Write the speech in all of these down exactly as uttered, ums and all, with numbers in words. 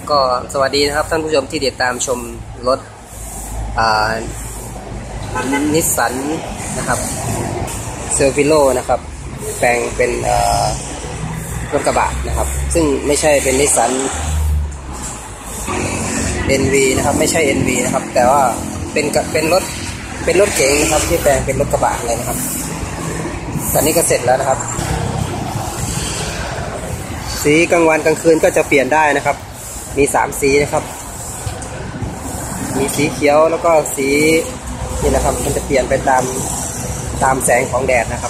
ก็สวัสดีนะครับท่านผู้ชมที่ติดตามชมรถนิสสันนะครับเซอร์ฟิโลนะครับแปลงเป็นรถกระบะนะครับซึ่งไม่ใช่เป็นนิสสัน เอ็น วี นะครับไม่ใช่ เอ็น วี นะครับแต่ว่าเป็นเป็นรถเป็นรถเก๋งนะครับที่แปลงเป็นรถกระบะเลยนะครับตอนนี้ก็เสร็จแล้วนะครับสีกลางวันกลางคืนก็จะเปลี่ยนได้นะครับมีสามสีนะครับมีสีเขียวแล้วก็สีนี่นะครับมันจะเปลี่ยนไปตามตามแสงของแดดนะครับ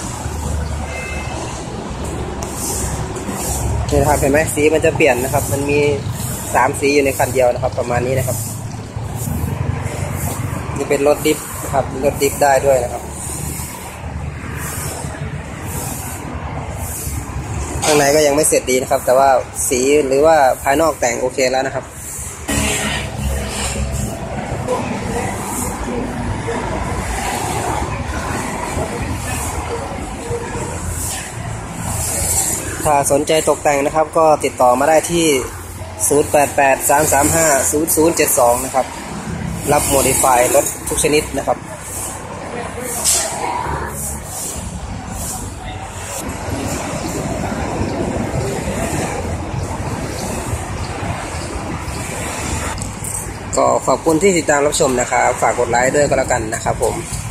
นี่นะครับเห็นไหมสีมันจะเปลี่ยนนะครับมันมีสามสีอยู่ในคันเดียวนะครับประมาณนี้นะครับนี่เป็นรถดิฟนะครับรถดิฟได้ด้วยนะครับข้างในก็ยังไม่เสร็จดีนะครับแต่ว่าสีหรือว่าภายนอกแต่งโอเคแล้วนะครับถ้าสนใจตกแต่งนะครับก็ติดต่อมาได้ที่ศูนย์ แปด แปด สาม สาม ห้า ศูนย์ ศูนย์ เจ็ด สองนะครับรับโมดิฟายรถทุกชนิดนะครับก็ขอบคุณที่ติดตามรับชมนะครับฝากกดไลค์ด้วยก็แล้วกันนะครับผม